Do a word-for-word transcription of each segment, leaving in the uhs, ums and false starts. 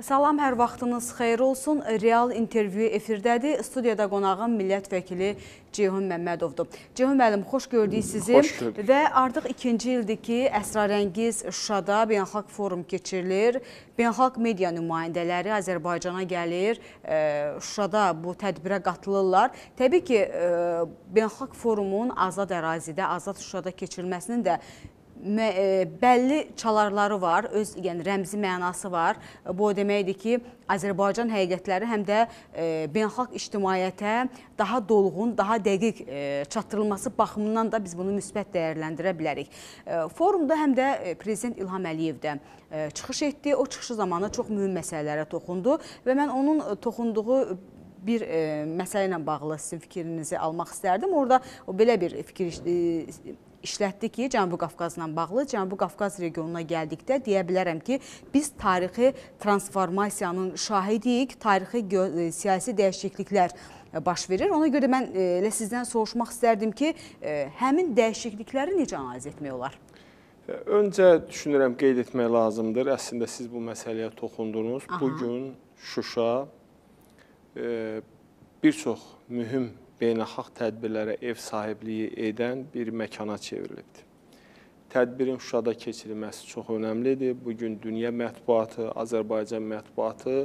Salam, hər vaxtınız xeyir olsun. Real intervyu efirdədir. Studiyada qonağım millət vəkili Ceyhun Məmmədovdur. Ceyhun müəllim, xoş gördük sizi. Xoş gördük. Və artıq ikinci ildir ki, Əsrarəngiz Şuşada beynəlxalq forum keçirilir. Beynəlxalq media nümayəndələri Azərbaycana gəlir, Şuşada bu tədbirə qatılırlar. Təbii ki, beynəlxalq forumun azad ərazidə, azad Şuşada keçirilməsinin də bəlli çalarları var, öz yəni rəmzi mənası var. Bu o deməkdir ki, Azərbaycan həqiqətləri həm də beynəlxalq ictimaiyyətə daha dolğun, daha dəqiq çatdırılması baxımından da biz bunu müsbət dəyərləndirə bilərik. Forumda həm də Prezident İlham Əliyev də çıxış etdi. O çıxışı zamanı çox mühüm məsələlərə toxundu və mən onun toxunduğu bir məsələ ilə bağlı sizin fikrinizi almaq istərdim. Orada o belə bir fikir işlətdi ki, Cənubi Qafqazla bağlı, Cənubi Qafqaz regionuna gəldikdə deyə bilərəm ki, biz tarixi transformasiyanın şahidiyik, tarixi siyasi dəyişikliklər baş verir. Ona görə mən elə sizdən soruşmaq istərdim ki, həmin dəyişiklikləri necə analiz etmək olar? Öncə düşünürəm, qeyd etmək lazımdır. Əslində siz bu məsələyə toxundunuz. Bugün Şuşa bir çox mühüm beynəlxalq tədbirlərə ev sahibliyi edən bir məkana çevrilibdir. Tədbirin Şuşada keçirilməsi çox önəmlidir. Bugün dünya mətbuatı, Azərbaycan mətbuatı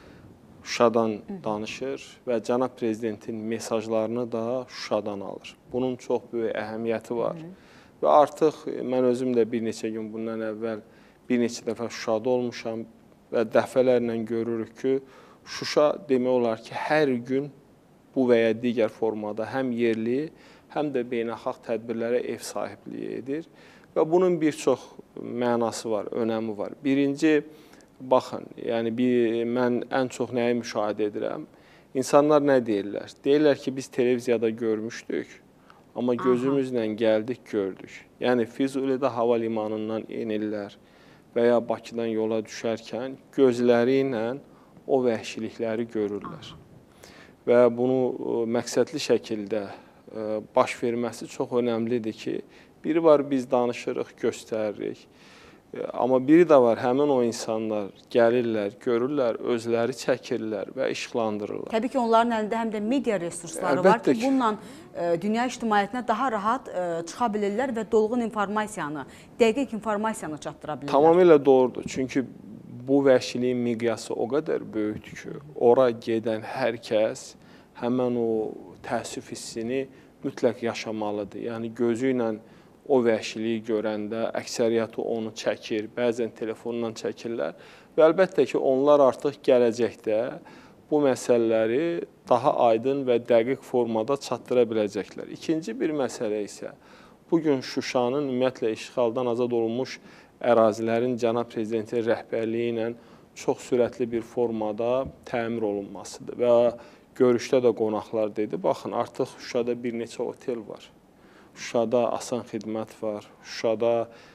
Şuşadan danışır və cənab prezidentin mesajlarını da Şuşadan alır. Bunun çox böyük əhəmiyyəti var. Və artıq mən özüm də bir neçə gün bundan əvvəl bir neçə dəfə Şuşada olmuşam və dəfələrlə görürük ki, Şuşa demək olar ki, hər gün bu və ya digər formada həm yerli, həm də beynəlxalq tədbirlərə ev sahibliyi edir. Və bunun bir çox mənası var, önəmi var. Birinci, baxın, yəni bir, mən ən çox nəyi müşahidə edirəm? İnsanlar nə deyirlər? Deyirlər ki, biz televiziyada görmüşdük, amma gözümüzlə gəldik, gördük. Yəni, Füzulidə hava limanından enirlər və ya Bakıdan yola düşərkən gözləri ilə o vəhşilikləri görürlər. Və bunu məqsədli şəkildə baş verməsi çox önəmlidir ki, biri var biz danışırıq, göstəririk. Amma biri də var, həmin o insanlar gəlirlər, görürlər, özləri çəkirlər və işıqlandırırlar. Təbii ki, onların əlində həm də media resursları var ki, bununla dünya ictimaiyyətinə daha rahat çıxa bilirlər və dolğun informasiyanı, dəqiq informasiyanı çatdıra bilirlər. Tamamilə doğrudur. Çünki bu vəhşiliyin miqyası o qədər böyükdür ki, ora gedən hər kəs həmən o təəssüf hissini mütləq yaşamalıdır. Yəni, gözü ilə o vəhşiliyi görəndə əksəriyyəti onu çəkir, bəzən telefondan çəkirlər və əlbəttə ki, onlar artıq gələcəkdə bu məsələləri daha aydın və dəqiq formada çatdıra biləcəklər. İkinci bir məsələ isə bugün Şuşanın ümumiyyətlə işğaldan azad olunmuş ərazilərin cənab prezidentin rəhbərliyi ilə çox sürətli bir formada təmir olunmasıdır. Və görüşdə də qonaqlar dedi, baxın, artıq Şuşada bir neçə otel var. Şuşada asan xidmət var. Şuşada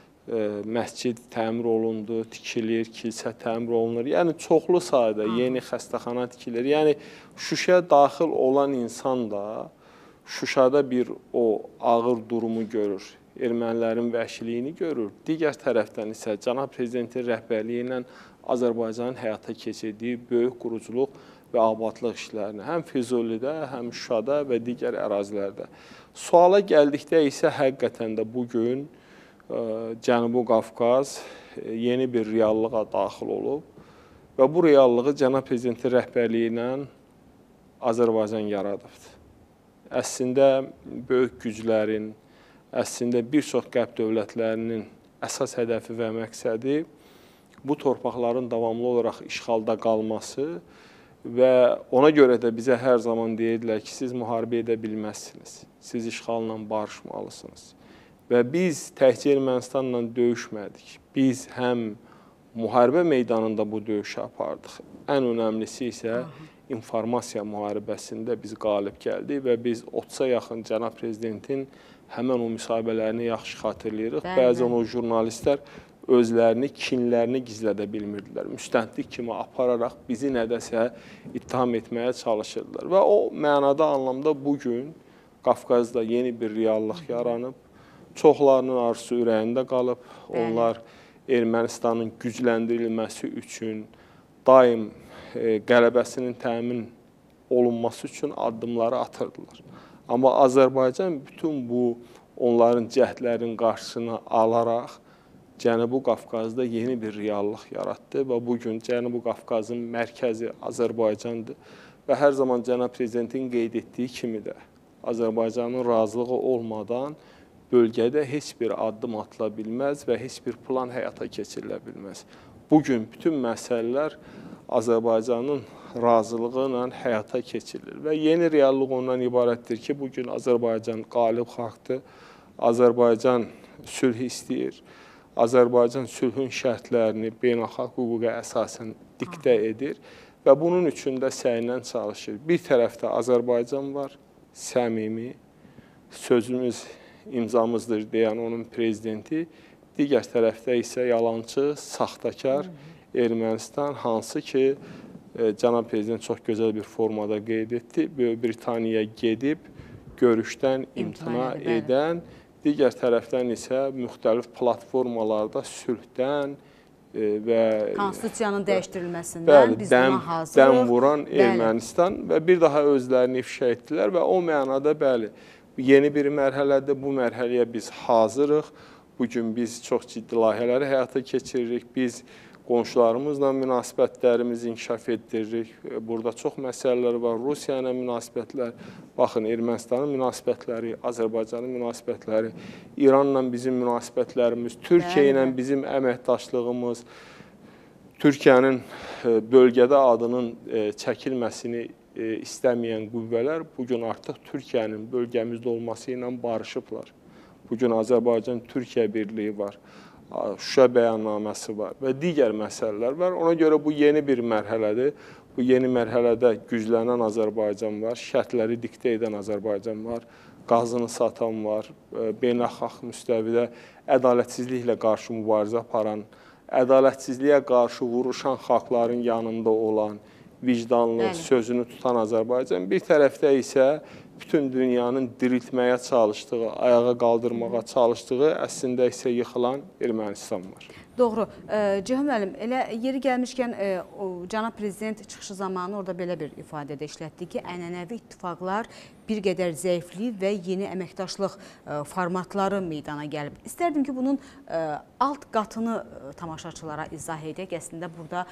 məscid təmir olundu, tikilir, kilsə təmir olunur. Yəni, çoxlu sayda yeni xəstəxana tikilir. Yəni, Şuşaya daxil olan insan da Şuşada bir o ağır durumu görür. Ermənilərin vəhşiliyini görür. Digər tərəfdən isə cənab prezidentin rəhbərliyi ilə Azərbaycanın həyata keçirdiyi böyük quruculuq və abadlıq işlərini həm Füzulidə, həm Şuşada və digər ərazilərdə. Suala gəldikdə isə həqiqətən də bugün Cənubi Qafqaz yeni bir reallığa daxil olub və bu reallığı cənab prezidentin rəhbərliyi ilə Azərbaycan yaradıbdır. Əslində, böyük güclərin, əslində bir çox qərb dövlətlərinin əsas hədəfi və məqsədi bu torpaqların davamlı olaraq işğalda qalması və ona görə də bizə hər zaman deyirdilər ki, siz müharibə edə bilməzsiniz, siz işğalla barışmalısınız. Və biz təkcə Ermənistanla döyüşmədik, biz həm müharibə meydanında bu döyüşü apardıq, ən önəmlisi isə informasiya müharibəsində biz qalib gəldik və biz otsa yaxın cənab prezidentin həmən o müsahibələrini yaxşı xatırlayırıq. Bəzən o jurnalistlər özlərini, kinlərini gizlədə bilmirdilər. Müstəntiq kimi apararaq bizi nədəsə ittiham etməyə çalışırdılar. Və o mənada anlamda bugün Qafqazda yeni bir reallıq yaranıb. Çoxlarının arzusu ürəyində qalıb. Onlar Ermənistanın gücləndirilməsi üçün daim qələbəsinin təmin olunması üçün addımları atırdılar. Amma Azərbaycan bütün bu onların cəhdlərin qarşısını alaraq Cənubi Qafqazda yeni bir reallıq yaratdı və bugün Cənubi Qafqazın mərkəzi Azərbaycandır və hər zaman Cənab Prezidentin qeyd etdiyi kimi də Azərbaycanın razılığı olmadan bölgədə heç bir addım atıla bilməz və heç bir plan həyata keçirilə bilməz. Bugün bütün məsələlər Azərbaycanın razılığı ilə həyata keçirilir və yeni reallıq ondan ibarətdir ki, bugün Azərbaycan qalib xalqdır, Azərbaycan sülh istəyir, Azərbaycan sülhün şərtlərini beynəlxalq hüquqa əsasən diktə edir və bunun üçün də səylə çalışır. Bir tərəfdə Azərbaycan var, səmimi, sözümüz imzamızdır deyən onun prezidenti, digər tərəfdə isə yalançı, saxtakar Ermənistan, hansı ki, Cənab Prezident çox gözəl bir formada qeyd etdi, Böyük Britaniyaya gedib görüşdən imtina edən, digər tərəfdən isə müxtəlif platformalarda sülhdən və konstitusiyanın dəyişdirilməsindən biz buna hazırıq. Dən vuran Ermənistan və bir daha özlərini ifşa etdilər və o mənada bəli, yeni bir mərhələdir, bu mərhələyə biz hazırıq. Bugün biz çox ciddi layihələri həyata keçiririk, biz qonşularımızla münasibətlərimizi inkişaf etdiririk. Burada çox məsələlər var. Rusiya ilə münasibətlər, baxın, Ermənistanın münasibətləri, Azərbaycanın münasibətləri, İranla bizim münasibətlərimiz, Türkiyə ilə bizim əməkdaşlığımız, Türkiyənin bölgədə adının çəkilməsini istəməyən qüvvələr bugün artıq Türkiyənin bölgəmizdə olması ilə barışıblar. Bugün Azərbaycan-Türkiyə birliyi var. Şuşa bəyannaməsi var və digər məsələlər var. Ona görə bu yeni bir mərhələdir. Bu yeni mərhələdə güclənən Azərbaycan var, şərtləri diktə edən Azərbaycan var, qazını satan var, beynəlxalq müstəvidə ədalətsizliklə qarşı mübarizə aparan, ədalətsizliyə qarşı vuruşan xalqların yanında olan, vicdanlı, Bəli. sözünü tutan Azərbaycan. Bir tərəfdə isə bütün dünyanın diriltməyə çalışdığı, ayağa qaldırmağa çalışdığı, əslində isə yıxılan Ermənistan var. Doğru. Ceyhun müəllim, elə yeri gəlmişkən Cənab Prezident çıxışı zamanı orada belə bir ifadədə işlətdi ki, ənənəvi ittifaqlar bir qədər zəifliyib və yeni əməkdaşlıq formatları meydana gəlib. İstərdim ki, bunun alt qatını tamaşaçılara izah edək. Əslində burada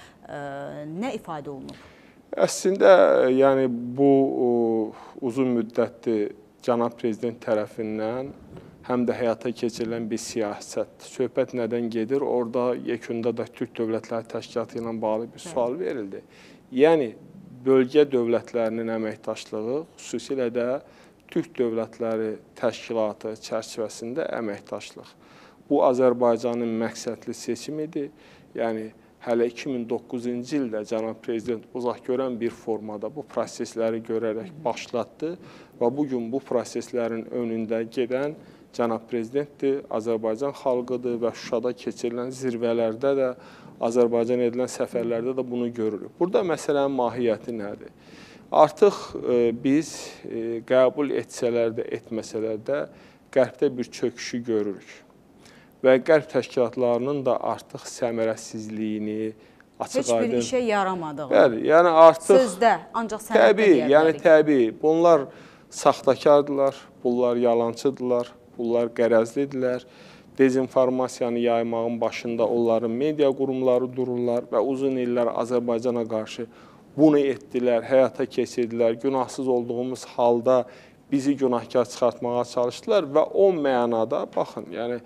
nə ifadə olunub? Əslində, yəni bu uzun müddətli Cənab Prezident tərəfindən həm də həyata keçirilən bir siyasət. Söhbət nədən gedir? Orada yekunda da Türk Dövlətləri Təşkilatı ilə bağlı bir sual verildi. Yəni, bölgə dövlətlərinin əməkdaşlığı, xüsusilə də Türk Dövlətləri Təşkilatı çərçivəsində əməkdaşlıq. Bu, Azərbaycanın məqsədli seçimidir. Yəni, hələ iki min doqquzuncu ildə Cənab Prezident uzaqgörən bir formada bu prosesləri görərək başlatdı və bugün bu proseslərin önündə gedən Cənab Prezidentdir, Azərbaycan xalqıdır və Şuşada keçirilən zirvələrdə də, Azərbaycan edilən səfərlərdə də bunu görürük. Burada məsələnin mahiyyəti nədir? Artıq biz qəbul etsələr də, etməsələr də Qərbdə bir çöküşü görürük. Və qərb təşkilatlarının da artıq səmərəsizliyini, açıq aydın... Heç bir işə yaramadığı. Bəli, yəni artıq... Sözdə, ancaq sənəddə deyə bilərik. Yəni təbii, bunlar saxtakardırlar, bunlar yalancıdırlar, bunlar qərəzlidirlər. Dezinformasiyanı yaymağın başında onların media qurumları dururlar və uzun illər Azərbaycana qarşı bunu etdilər, həyata keçirdilər. Günahsız olduğumuz halda bizi günahkar çıxartmağa çalışdılar və o mənada, baxın, yəni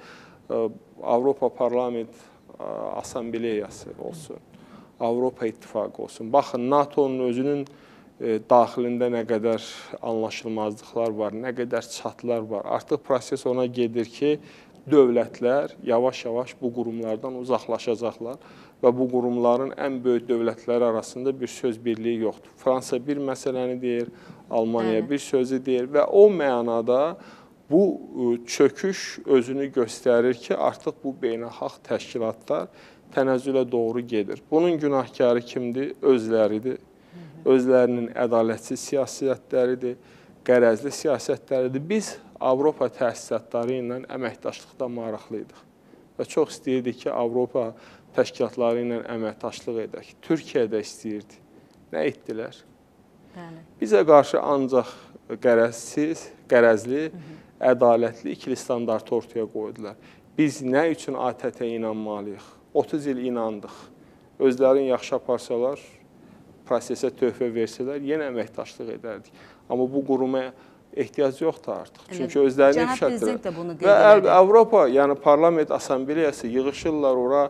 Avropa Parlament Assambleyası olsun, Avropa İttifaqı olsun. Baxın, NATO'nun özünün daxilində nə qədər anlaşılmazlıqlar var, nə qədər çatlar var. Artıq proses ona gedir ki, dövlətlər yavaş-yavaş bu qurumlardan uzaqlaşacaqlar və bu qurumların ən böyük dövlətləri arasında bir söz birliyi yoxdur. Fransa bir məsələni deyir, Almaniya bir sözü deyir və o mənada bu çöküş özünü göstərir ki, artıq bu beynəlxalq təşkilatlar tənəzzülə doğru gedir. Bunun günahkarı kimdir? Özləridir. Özlərinin ədalətsiz siyasətləridir, qərəzli siyasətləridir. Biz Avropa təsisatları ilə əməkdaşlıqda maraqlıydıq. və çox istəyirdik ki, Avropa təşkilatları ilə əməkdaşlıq edək. Türkiyə də istəyirdi. Nə etdilər? Bəli. Bizə qarşı ancaq qərəzsiz, qərəzli, ədalətli ikili standartı ortaya qoydular. Biz nə üçün A T T-yə inanmalıyıq? otuz il inandıq. Özlərini yaxşı aparsalar, prosesə töhfə versələr, yenə əməkdaşlıq edərdik. Amma bu quruma ehtiyac yoxdur artıq. Çünki özlərini ifşa etdilər. Və Avropa, yəni Parlament Assambleyası yığışırlar ora,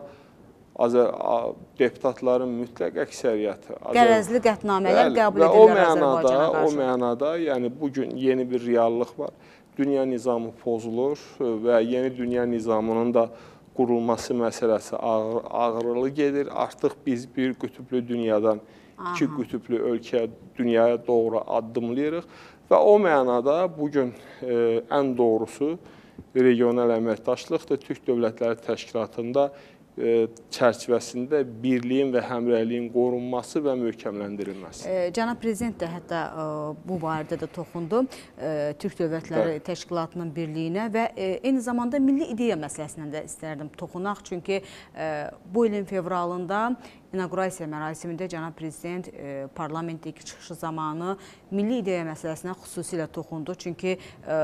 deputatların mütləq əksəriyyəti. Qərəzli qətnamələr qəbul edirlər Azərbaycana qarşı. O mənada, yəni bugün yeni bir reallıq var. Dünya nizamı pozulur və yeni dünya nizamının da qurulması məsələsi ağır, ağırlı gedir. Artıq biz bir qütüblü dünyadan iki qütüblü ölkə dünyaya doğru addımlayırıq və o mənada bugün e, ən doğrusu regional əməkdaşlıqdır. Türk Dövlətləri Təşkilatında e, çərçivəsində birliyin və həmrəyliyin qorunması və möhkəmləndirilməsi. E, Cənab Prezident də hətta e, bu barədə də toxundu. E, Türk Dövlətləri Bəli. Təşkilatının birliyinə və e, eyni zamanda milli ideya məsələsindən də istərdim toxunaq. Çünki e, bu ilin fevralında İnaqurasiya mərasimində Cənab Prezident e, parlamentdəki çıxışı zamanı milli ideya məsələsinə xüsusilə toxundu. Çünki e,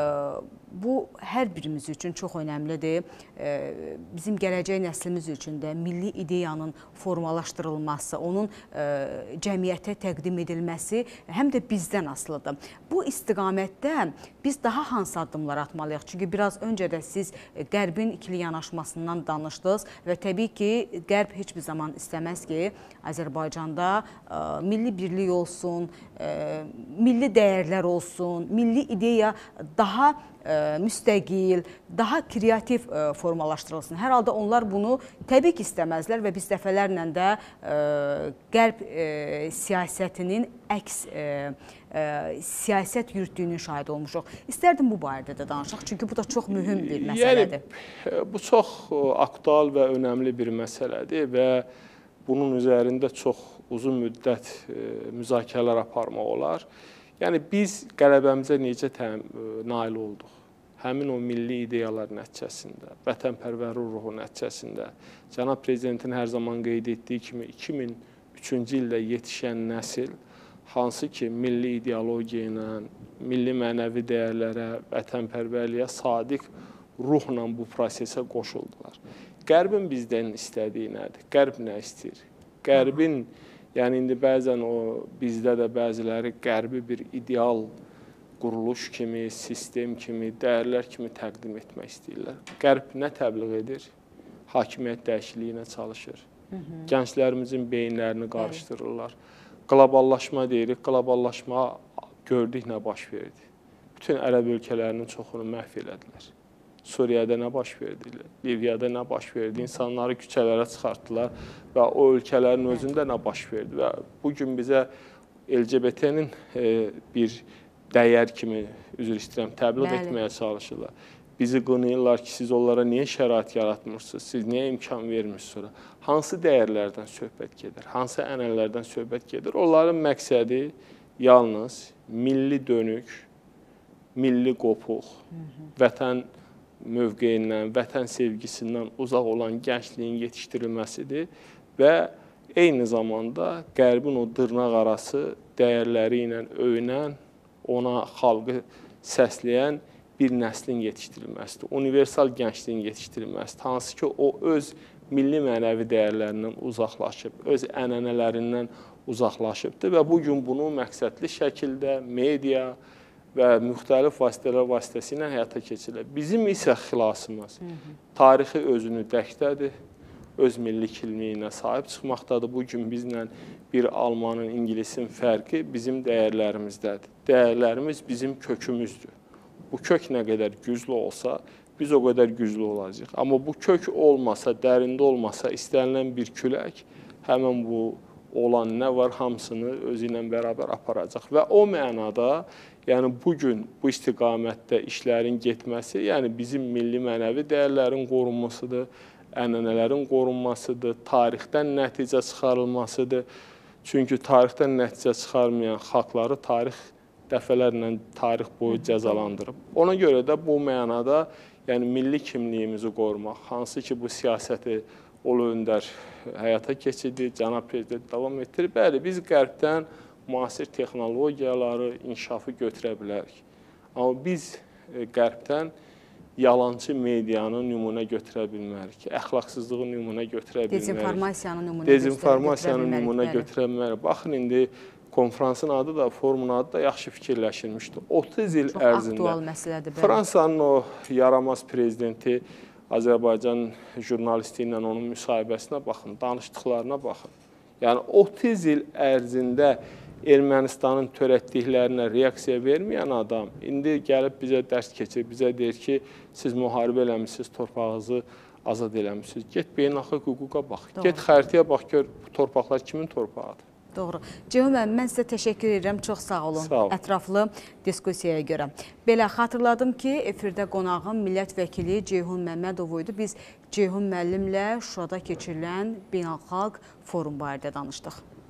bu hər birimiz üçün çox önəmlidir. E, bizim gələcək nəslimiz üçün də milli ideyanın formalaşdırılması, onun e, cəmiyyətə təqdim edilməsi həm də bizdən asılıdır. Bu istiqamətdə biz daha hansı addımlar atmalıyıq? Çünki biraz öncə də siz Qərbin ikili yanaşmasından danışdınız və təbii ki, Qərb heç bir zaman istəməz ki, Azərbaycanda ə, milli birlik olsun, ə, milli dəyərlər olsun, milli ideya daha ə, müstəqil, daha kreativ ə, formalaşdırılsın. Hər halda onlar bunu təbii ki, istəməzlər və biz dəfələrlə də ə, Qərb ə, siyasətinin əks ə, ə, siyasət yürütdüyünün şahidi olmuşuq. İstərdim bu barədə də danışaq, çünki bu da çox mühüm bir məsələdir. Yəni, bu çox aktual və önəmli bir məsələdir və bunun üzərində çox uzun müddət e, müzakirələr aparmaq olar. Yəni, biz qələbəmizə necə təm, e, nail olduq? Həmin o milli ideyalar nəticəsində, vətənpərvərlik ruhu nəticəsində, Cənab Prezidentin hər zaman qeyd etdiyi kimi iki min üçüncü ildə yetişən nəsil, hansı ki, milli ideologiya ilə, milli mənəvi dəyərlərə, vətənpərvərliyə sadiq ruhla bu prosesə qoşuldular. Qərbin bizdən istədiyi nədir? Qərb nə istəyir? Qərbin, yəni indi bəzən o bizdə də bəziləri Qərbi bir ideal quruluş kimi, sistem kimi, dəyərlər kimi təqdim etmək istəyirlər. Qərb nə təbliğ edir? Hakimiyyət dəyişikliyinə çalışır. Hı -hı. Gənclərimizin beyinlərini qarışdırırlar. Qloballaşma deyirik, qloballaşma gördük nə baş verdi. Bütün ərəb ölkələrinin çoxunu məhv elədilər. Suriyədə nə baş verdi, Liviyada nə baş verdi, insanları küçələrə çıxartdılar və o ölkələrin özündə nə baş verdi və bugün bizə L G B T-nin e, bir dəyər kimi, üzr istəyirəm, təbliğ Bəli. etməyə çalışırlar. Bizi qınayırlar ki, siz onlara niyə şərait yaratmırsınız, siz niyə imkan vermirsiniz? Hansı dəyərlərdən söhbət gedir, hansı ənənələrdən söhbət gedir? Onların məqsədi yalnız milli dönük, milli qopuq, Hı -hı. vətən mövqeyindən, vətən sevgisindən uzaq olan gəncliyin yetişdirilməsidir və eyni zamanda Qərbin o dırnaq arası dəyərləri ilə öyünən, ona xalqı səsləyən bir nəslin yetişdirilməsidir. Universal gəncliyin yetişdirilməsidir. Hansı ki, o öz milli mənəvi dəyərlərindən uzaqlaşıb, öz ənənələrindən uzaqlaşıbdır və bugün bunu məqsədli şəkildə media və müxtəlif vasitələr vasitəsilə həyata keçirilir. Bizim isə xilasımız Hı -hı. tarixi özünü dəkdədir, öz milli kimliyinə sahib çıxmaqdadır. Bugün bizlə bir Almanın, İngilisin fərqi bizim dəyərlərimizdədir. Dəyərlərimiz bizim kökümüzdür. Bu kök nə qədər güclü olsa, biz o qədər güclü olacaq. Amma bu kök olmasa, dərində olmasa, istənilən bir külək həmin bu olan nə var, hamısını özü ilə bərabər aparacaq. Və o mənada, yəni bugün bu istiqamətdə işlərin getməsi, yəni bizim milli mənəvi dəyərlərin qorunmasıdır, ənənələrin qorunmasıdır, tarixdən nəticə çıxarılmasıdır. Çünki tarixdən nəticə çıxarmayan xalqları tarix dəfələrlə tarix boyu cəzalandırıb. Ona görə də bu mənada Yəni milli kimliyimizi qorumaq, hansı ki bu siyasəti Ulu Öndər həyata keçirdi, cənab prezident davam etdirir. Bəli, biz qərbdən müasir texnologiyaları, inkişafı götürə bilərik. Amma biz qərbdən yalancı medianı nümunə götürə bilmərik, əxlaqsızlığı nümunə götürə bilmərik. Dezinformasiyanı nümunə, Dezinformasiyanı nümunə götürə bilmərik. Baxın, indi konferansın adı da, forumun adı da yaxşı fikirləşilmişdi. otuz il Çox ərzində aktual məsələdir. Fransanın o yaramaz prezidenti Azərbaycan jurnalisti ilə onun müsahibəsinə baxın, danışdıqlarına baxın. Yəni otuz il ərzində Ermənistanın törətdiklərinə reaksiya verməyən adam indi gəlib bizə dərs keçir, bizə deyir ki, siz müharibə eləmişsiniz, torpağınızı azad eləmişsiniz. Get beynəlxalq hüquqa bax, Doğru. Get xəritəyə bax, gör bu torpaqlar kimin torpağıdır. Doğru. Ceyhun müəllim, mən sizə təşəkkür edirəm. Çox sağ olun. Sağ olun. Ətraflı diskusiyaya görə. Belə xatırladım ki, efirdə qonağım millət vəkili Ceyhun Məmmədov idi. Biz Ceyhun müəllimlə Şuşada keçirilən beynəlxalq forum barədə danışdıq.